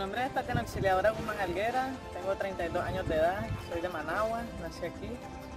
nombre es Tatiana Auxiliadora Guzmán Alguera, tengo 32 años de edad, soy de Managua, nací aquí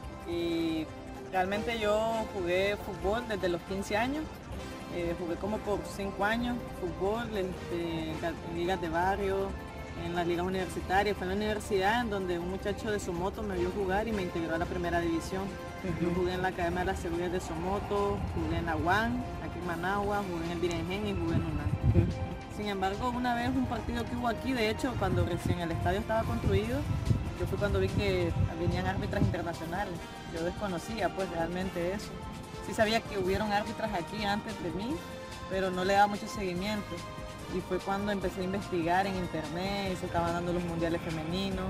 y realmente yo jugué fútbol desde los 15 años, jugué como por 5 años, fútbol, en ligas de barrio, en las ligas universitarias. Fue en la universidad en donde un muchacho de Somoto me vio jugar y me integró a la primera división. Yo jugué en la Academia de las Cebollas de Somoto, jugué en la UAN, aquí en Managua, jugué en el Birengen y jugué en UNAM. Sin embargo, una vez un partido que hubo aquí, de hecho, cuando recién el estadio estaba construido, yo fue cuando vi que venían árbitras internacionales. Yo desconocía pues realmente eso. Sí sabía que hubieron árbitras aquí antes de mí, pero no le daba mucho seguimiento. Y fue cuando empecé a investigar en internet y se estaban dando los mundiales femeninos.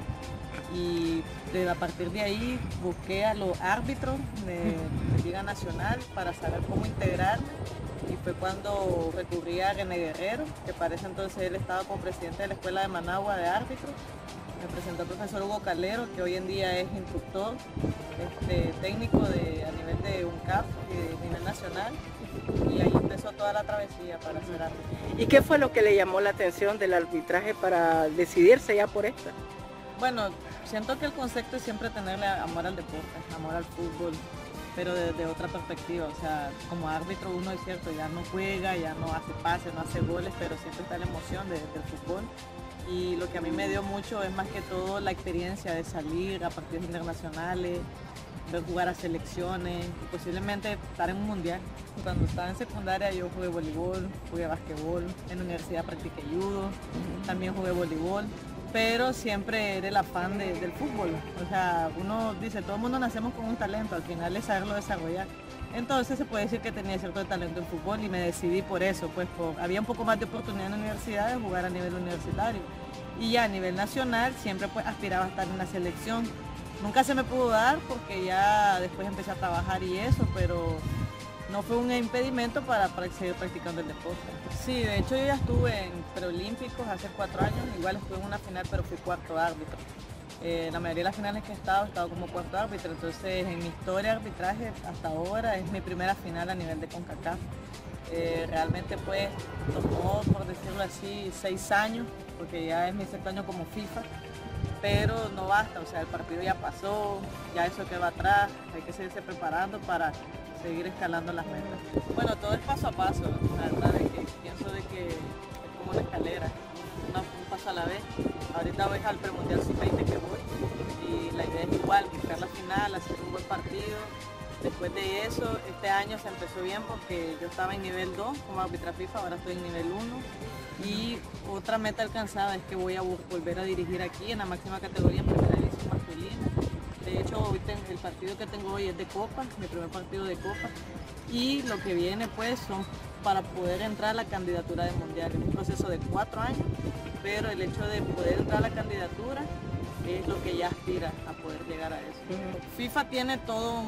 Y a partir de ahí busqué a los árbitros de Liga Nacional para saber cómo integrarme. Y fue cuando recurrí a René Guerrero, que para ese entonces él estaba como presidente de la Escuela de Managua de Árbitros. Me presentó el profesor Hugo Calero, que hoy en día es instructor técnico a nivel de UNCAP y de nivel nacional. Y ahí empezó toda la travesía para ser árbitro. ¿Y qué fue lo que le llamó la atención del arbitraje para decidirse ya por esta? Bueno, siento que el concepto es siempre tenerle amor al deporte, amor al fútbol, pero desde otra perspectiva. O sea, como árbitro uno es cierto, ya no juega, ya no hace pases, no hace goles, pero siempre está la emoción del fútbol. Y lo que a mí me dio mucho es más que todo la experiencia de salir a partidos internacionales, ver jugar a selecciones y posiblemente estar en un mundial. Cuando estaba en secundaria yo jugué voleibol, jugué basquetbol, en la universidad practiqué judo, también jugué voleibol, pero siempre era el afán del fútbol. O sea, uno dice, todo el mundo nacemos con un talento, al final es saberlo desarrollar. Entonces se puede decir que tenía cierto talento en fútbol y me decidí por eso, pues había un poco más de oportunidad en la universidad de jugar a nivel universitario. Y ya a nivel nacional siempre pues aspiraba a estar en la selección. Nunca se me pudo dar porque ya después empecé a trabajar y eso, pero no fue un impedimento para seguir practicando el deporte. Sí, de hecho yo ya estuve en preolímpicos hace 4 años, igual estuve en una final pero fui cuarto árbitro. La mayoría de las finales que he estado como cuarto árbitro, entonces en mi historia de arbitraje hasta ahora es mi primera final a nivel de CONCACAF. Realmente pues tomó, por decirlo así, 6 años, porque ya es mi 6º año como FIFA, pero no basta, o sea, el partido ya pasó, ya eso quedó atrás, hay que seguirse preparando para seguir escalando las metas. Bueno, todo es paso a paso, la verdad es que pienso de que es como una escalera, un paso a la vez. Ahorita voy al premundial sub-20 que voy y la idea es igual, buscar la final, hacer un buen partido. Después de eso, este año se empezó bien porque yo estaba en nivel 2 como árbitra FIFA, ahora estoy en nivel 1. Y otra meta alcanzada es que voy a volver a dirigir aquí en la máxima categoría, en primera división masculina. De hecho, hoy el partido que tengo hoy es de Copa, mi primer partido de Copa. Y lo que viene pues son para poder entrar a la candidatura del Mundial. Es un proceso de 4 años, pero el hecho de poder entrar a la candidatura es lo que ya aspira a poder llegar a eso. FIFA tiene todo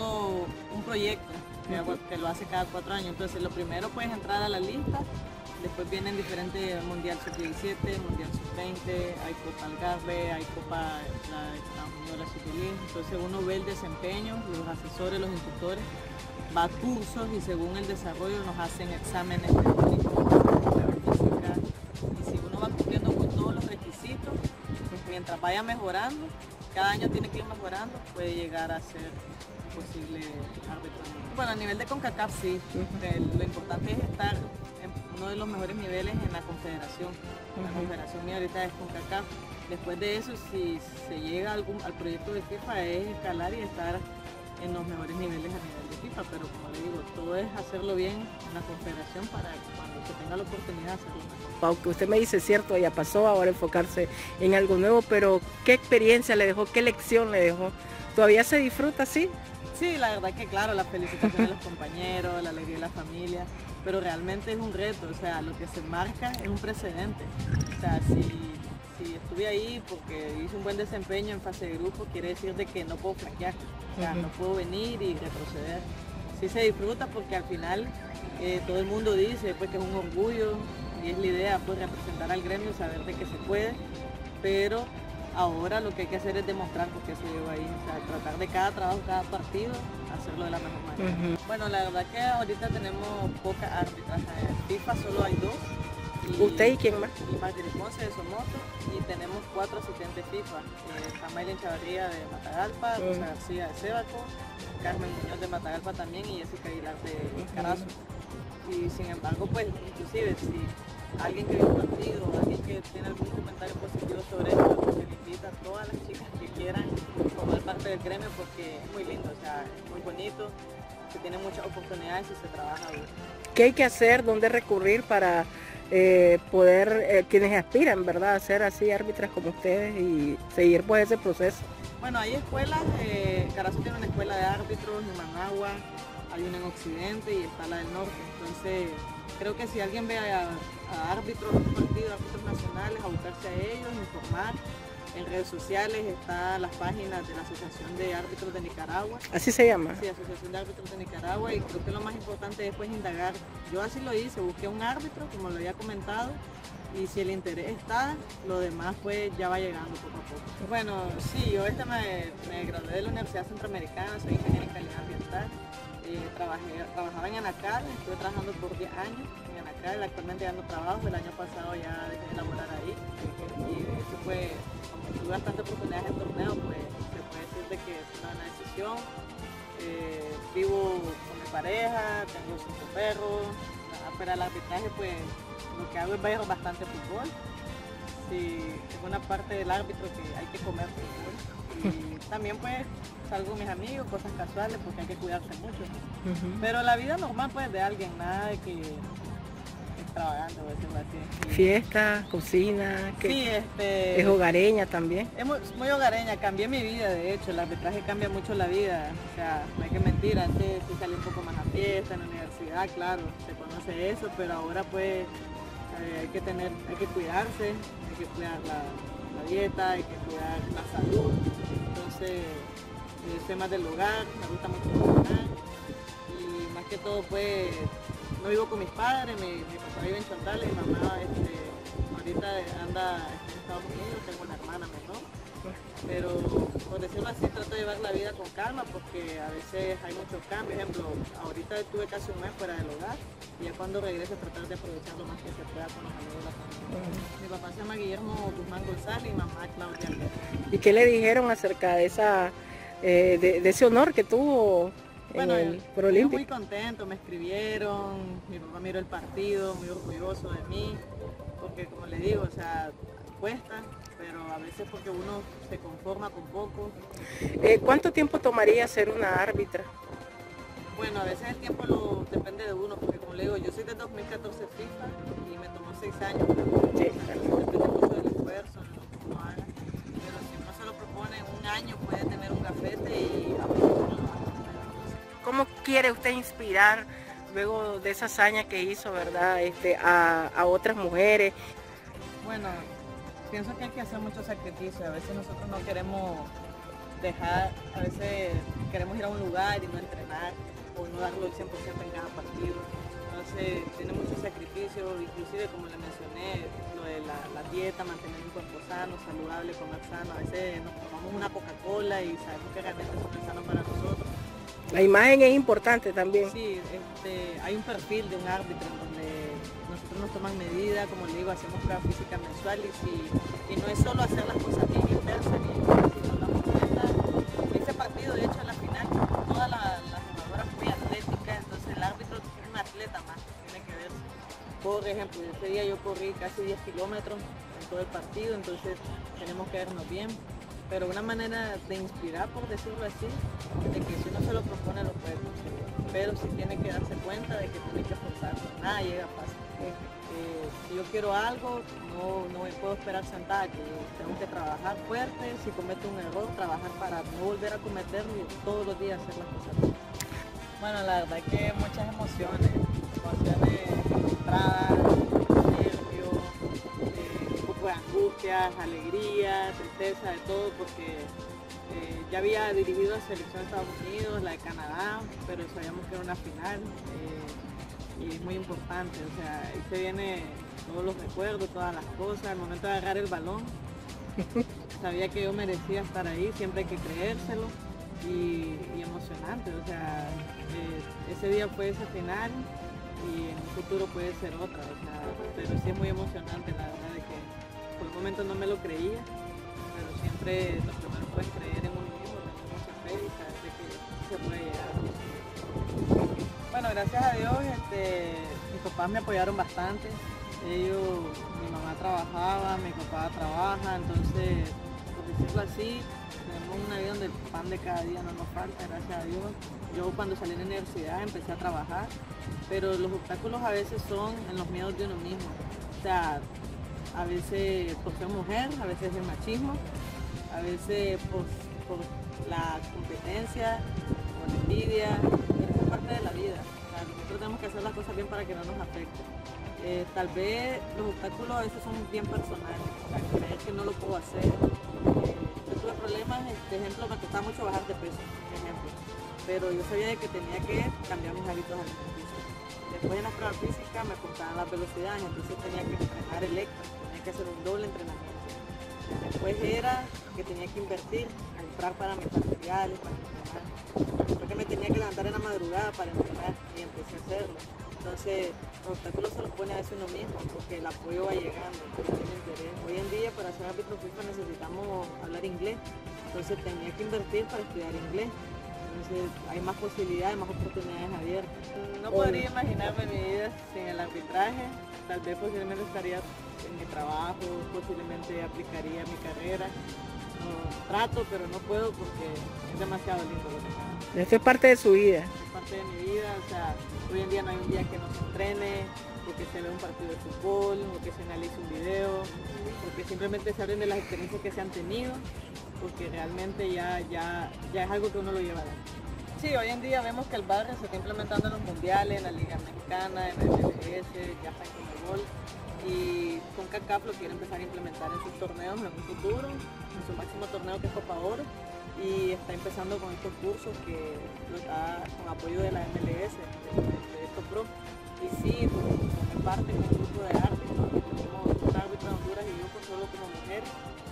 un proyecto que lo hace cada 4 años. Entonces lo primero pues es entrar a la lista. Después vienen diferentes Mundial Sub-17, Mundial Sub-20, hay Copa Algarve, hay Copa Estados Unidos, la Sub-10. Entonces uno ve el desempeño, los asesores, los instructores, va a cursos y según el desarrollo nos hacen exámenes teóricos, pruebas físicas. Y si uno va cumpliendo con todos los requisitos, pues mientras vaya mejorando, cada año tiene que ir mejorando, puede llegar a ser posible árbitro. Bueno, a nivel de CONCACAF sí, lo importante es estar en uno de los mejores niveles en la confederación. La confederación mía ahorita es CONCACAF. Después de eso, si se llega al proyecto de FIFA, es escalar y estar en los mejores niveles a nivel de FIFA, pero como le digo, todo es hacerlo bien en la confederación para que cuando se tenga la oportunidad de hacerlo mejor. Aunque usted me dice, cierto, ya pasó, ahora enfocarse en algo nuevo, pero ¿qué experiencia le dejó? ¿Qué lección le dejó? ¿Todavía se disfruta así? Sí, la verdad que claro, la felicitación de los compañeros, la alegría de la familia, pero realmente es un reto, o sea, lo que se marca es un precedente. O sea, si estuve ahí porque hice un buen desempeño en fase de grupo, quiere decir de que no puedo flaquear, o sea, no puedo venir y retroceder. Sí se disfruta porque al final todo el mundo dice pues, que es un orgullo y es la idea pues, representar al gremio, saber de que se puede, pero ahora lo que hay que hacer es demostrar por qué se lleva ahí, o sea, tratar de cada trabajo, cada partido, hacerlo de la mejor manera. Bueno, la verdad que ahorita tenemos poca arbitraje. En FIFA solo hay 2, ¿Usted y quién más? Y Marjorie Ponce de Somoto, y tenemos 4 asistentes FIFA, Samaylin Chavarría de Matagalpa, Rosa García de Sébaco, Carmen Muñoz de Matagalpa también y Jessica Aguilar de Carazo. Y sin embargo, pues inclusive si alguien que ve un partido, alguien que tiene algún comentario positivo sobre esto, pues se le invita a todas las chicas que quieran formar parte del gremio porque es muy lindo, o sea, es muy bonito, se tienen muchas oportunidades y se trabaja bien. ¿Qué hay que hacer? ¿Dónde recurrir para poder, quienes aspiran, ¿verdad?, a ser así árbitras como ustedes y seguir pues ese proceso? Bueno, hay escuelas, Carazo tiene una escuela de árbitros en Managua, hay una en Occidente y está la del Norte. Entonces, creo que si alguien ve a árbitros de un partido, árbitros nacionales, a buscarse a ellos, informar. En redes sociales están las páginas de la Asociación de Árbitros de Nicaragua. ¿Así se llama? Sí, Asociación de Árbitros de Nicaragua, y creo que lo más importante es pues indagar. Yo así lo hice, busqué un árbitro, como lo había comentado, y si el interés está, lo demás pues ya va llegando poco a poco. Bueno, sí, yo me gradué de la Universidad Centroamericana, soy ingeniero en calidad ambiental. Trabajaba en Anacal, estuve trabajando por 10 años en Anacal, actualmente ya no trabajo, el año pasado ya dejé de laborar ahí, y eso fue, como tuve bastantes oportunidades en torneo, pues se puede decir de que es una buena decisión. Vivo con mi pareja, tengo 5 perros, pero al arbitraje pues lo que hago es ver bastante fútbol. Sí, es una parte del árbitro que hay que comer fútbol. Y también pues salgo con mis amigos, cosas casuales porque hay que cuidarse mucho. Pero la vida normal pues de alguien, nada de que extravagante, por decirlo así. Fiesta, cocina, que sí, es hogareña también. Es muy hogareña, cambié mi vida de hecho, el arbitraje cambia mucho la vida, o sea, no hay que mentir, antes sí salí un poco más a fiesta, en la universidad, claro, se conoce eso, pero ahora pues hay que cuidarse, hay que cuidar la dieta, hay que cuidar la salud, entonces temas del hogar, me gusta mucho cocinar y más que todo pues no vivo con mis padres, mi papá vive en Chontales, mi mamá ahorita anda en Estados Unidos, tengo una hermana menor, pero por decirlo así trato de llevar la vida con calma porque a veces hay muchos cambios. Por ejemplo, ahorita estuve casi un mes fuera del hogar y ya cuando regrese tratar de aprovechar lo más que se pueda con los amigos de la familia. Mi papá se llama Guillermo Guzmán González y mamá Claudia Alberto. ¿Y qué le dijeron acerca de de ese honor que tuvo bueno, en el Proolímpico? Muy contento, me escribieron, mi papá miró el partido, muy orgulloso de mí, porque como le digo, o sea, cuesta, pero a veces porque uno se conforma con poco. ¿Cuánto tiempo tomaría ser una árbitra? Bueno, a veces el tiempo depende de uno, porque como le digo, yo soy de 2014 FIFA y me tomó 6 años. Sí. Depende mucho del esfuerzo, de lo que uno haga, pero si uno se lo propone en un año puede tener un gafete y ¿Cómo quiere usted inspirar luego de esa hazaña que hizo, verdad, a otras mujeres? Bueno, pienso que hay que hacer mucho sacrificio. A veces nosotros no queremos dejar, a veces queremos ir a un lugar y no entrenar o no darlo el 100% en cada partido. Entonces tiene mucho sacrificio, inclusive como le mencioné, lo de la dieta, mantener un cuerpo sano, saludable, comer sano. A veces nos tomamos una Coca-Cola y sabemos que realmente eso no es sano para nosotros. La imagen es importante también. Sí, hay un perfil de un árbitro en donde nosotros nos toman medidas, como le digo, hacemos prueba física mensual y no es solo hacer las cosas bien intensas, sino la meta. Ese partido, de hecho, en la final, todas las jugadoras muy atléticas, entonces el árbitro es un atleta más, tiene que ver. Por ejemplo, ese día yo corrí casi 10 kilómetros en todo el partido, entonces tenemos que vernos bien. Pero una manera de inspirar, por decirlo así, de que si uno se lo propone lo puede conseguir, pero sí tiene que darse cuenta de que tiene que esforzarse, nada llega fácil. Si yo quiero algo, no me puedo esperar sentada, que tengo que trabajar fuerte, si cometo un error, trabajar para no volver a cometerlo y todos los días hacer las cosas bien. Bueno, la verdad es que muchas emociones encontradas, angustias, alegría, tristeza, de todo, porque ya había dirigido la selección de Estados Unidos, la de Canadá, pero sabíamos que era una final y es muy importante, o sea, ahí se vienen todos los recuerdos, todas las cosas, al momento de agarrar el balón, sabía que yo merecía estar ahí, siempre hay que creérselo y emocionante, o sea, ese día fue esa final y en un futuro puede ser otra, o sea, pero sí es muy emocionante, la verdad, de que por un momento no me lo creía, pero siempre lo primero fue creer en uno mismo, tener mucha fe y saber de que se puede llegar. Bueno, gracias a Dios, mis papás me apoyaron bastante. Mi mamá trabajaba, mi papá trabaja, entonces, por decirlo así, tenemos una vida donde el pan de cada día no nos falta, gracias a Dios. Yo cuando salí de la universidad empecé a trabajar, pero los obstáculos a veces son en los miedos de uno mismo. O sea, a veces por ser mujer, a veces el machismo, a veces por la competencia, por la envidia, pero eso es parte de la vida. O sea, nosotros tenemos que hacer las cosas bien para que no nos afecte. Tal vez los obstáculos a veces son bien personales, o sea, creer que no lo puedo hacer. Yo tuve problemas, por ejemplo, me costaba mucho bajar de peso, por ejemplo, pero yo sabía de que tenía que cambiar mis hábitos alimenticios. Después en la prueba física me cortaban las velocidades, entonces tenía que entrenar electro, tenía que hacer un doble entrenamiento. Después era que tenía que invertir, comprar para mis materiales, para entrenar. Después que me tenía que levantar en la madrugada para entrenar y empecé a hacerlo. Entonces, los obstáculos se los pone a veces uno mismo, porque el apoyo va llegando, el interés. Hoy en día, para ser árbitro FIFA necesitamos hablar inglés, entonces tenía que invertir para estudiar inglés. Entonces, hay más posibilidades, más oportunidades abiertas. No podría imaginarme mi vida sin el arbitraje. Tal vez posiblemente estaría en mi trabajo, posiblemente aplicaría mi carrera. No, trato, pero no puedo porque es demasiado lindo lo que hago. Esto es parte de su vida. Es parte de mi vida, o sea, hoy en día no hay un día que no se entrene, porque se ve un partido de fútbol, o que se analice un video, porque simplemente se hablen de las experiencias que se han tenido, porque realmente ya es algo que uno lo lleva adentro. Sí, hoy en día vemos que el barrio se está implementando en los mundiales, en la Liga Mexicana, en la MLS, ya está en Conmebol, y CONCACAF lo quiere empezar a implementar en sus torneos en un futuro, en su máximo torneo que es Copa Oro, y está empezando con estos cursos que lo da con apoyo de la MLS, de estos pro. Y sí, formé parte con un grupo de árbitros, tenemos un árbitro de Honduras y yo solo como mujer,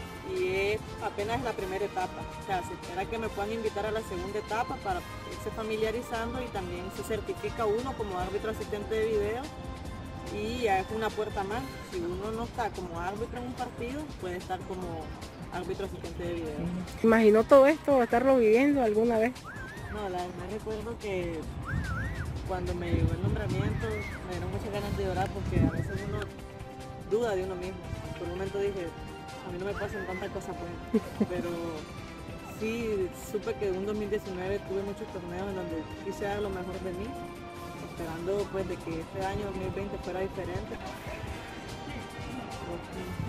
y apenas la primera etapa. O sea, se espera que me puedan invitar a la segunda etapa para irse familiarizando y también se certifica uno como árbitro asistente de video y ya es una puerta más. Si uno no está como árbitro en un partido, puede estar como árbitro asistente de video. ¿Imaginó todo esto, estarlo viviendo alguna vez? No, la verdad recuerdo que cuando me llegó el nombramiento me dieron muchas ganas de llorar porque a veces uno duda de uno mismo. Por un momento dije, a mí no me pasan tantas cosas buenas, pero sí supe que en un 2019 tuve muchos torneos en donde quise dar lo mejor de mí, esperando pues de que este año 2020 fuera diferente.